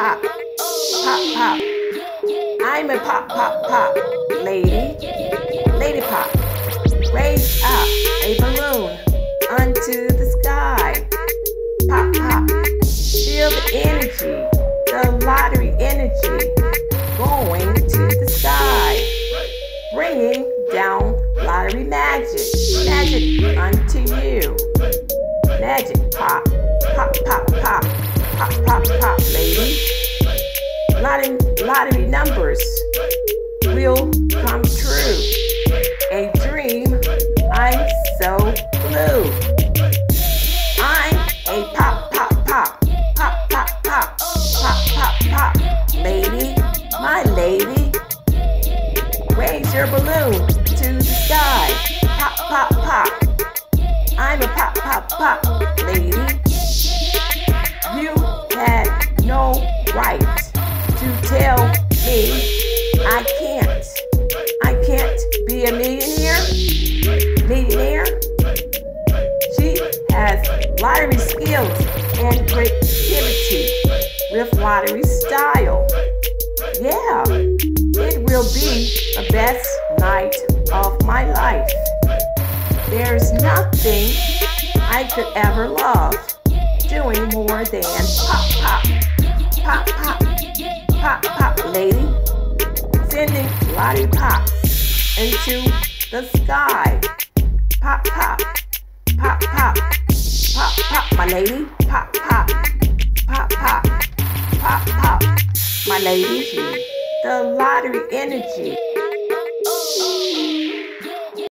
pop, pop, pop. I'm a pop, pop, pop, lady, lady pop. Raise up a balloon onto the sky. Pop, pop. Feel the energy, the lottery energy going to the sky, bringing down lottery magic, magic unto you. Magic pop, pop, pop, pop, pop, pop, pop, lady. Lottery numbers will come true. A dream, I'm so blue. I'm a pop, pop, pop, pop, pop, pop, pop, pop, pop, lady, my lady. Raise your balloon to the sky. Pop, pop, pop. I'm a pop, pop, pop, lady. You had no right to tell me I can't be a millionaire. She has lottery skills and creativity with lottery style. Yeah, it will be the best night of my life. There's nothing I could ever love doing more than pop, pop, pop, pop, pop, pop, lady. Sending lollipops into the sky. Pop, pop, pop, pop, pop, pop, my lady. Pop, pop, pop, pop, pop, pop, my lady. The lottery energy.